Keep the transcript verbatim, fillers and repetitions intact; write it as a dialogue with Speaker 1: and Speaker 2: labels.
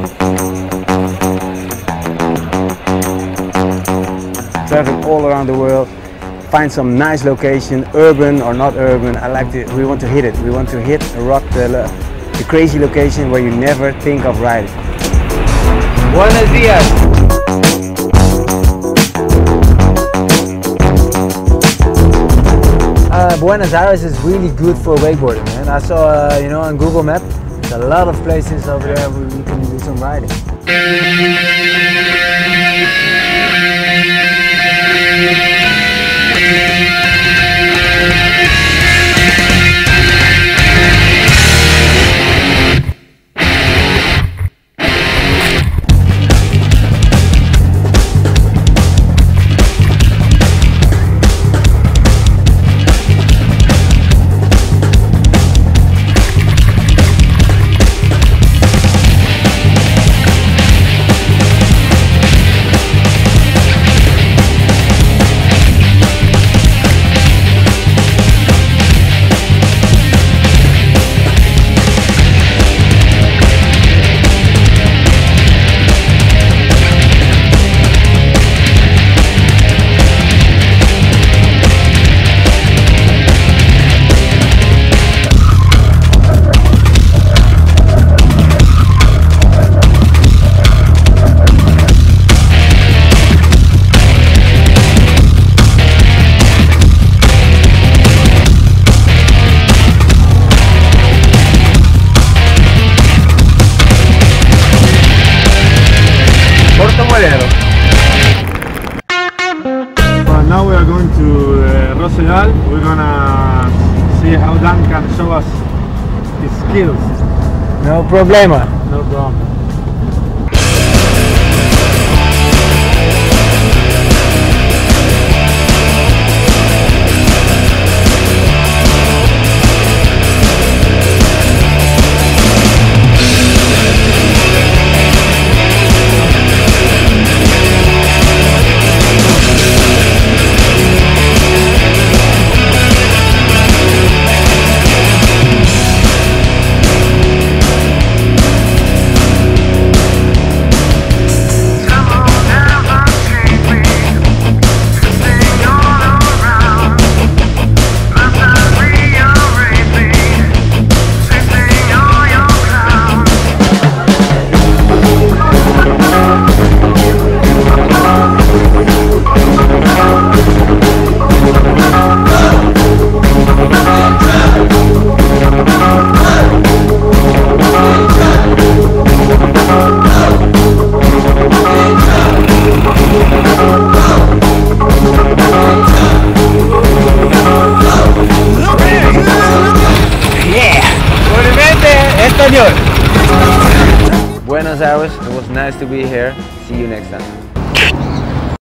Speaker 1: Traveling all around the world, find some nice location, urban or not urban. I like to, we want to hit it. We want to hit, rock the, the crazy location where you never think of riding. Buenos dias. Uh, Buenos Aires is really good for wakeboarding, man. I saw, uh, you know, on Google Maps, there's a lot of places over there where you can do some riding.
Speaker 2: Well, now we are going to uh, Rosedal. We're gonna see how Dan can show us his skills.
Speaker 1: No problema.
Speaker 2: No problem.
Speaker 1: Buenos Aires, it was nice to be here. See you next time.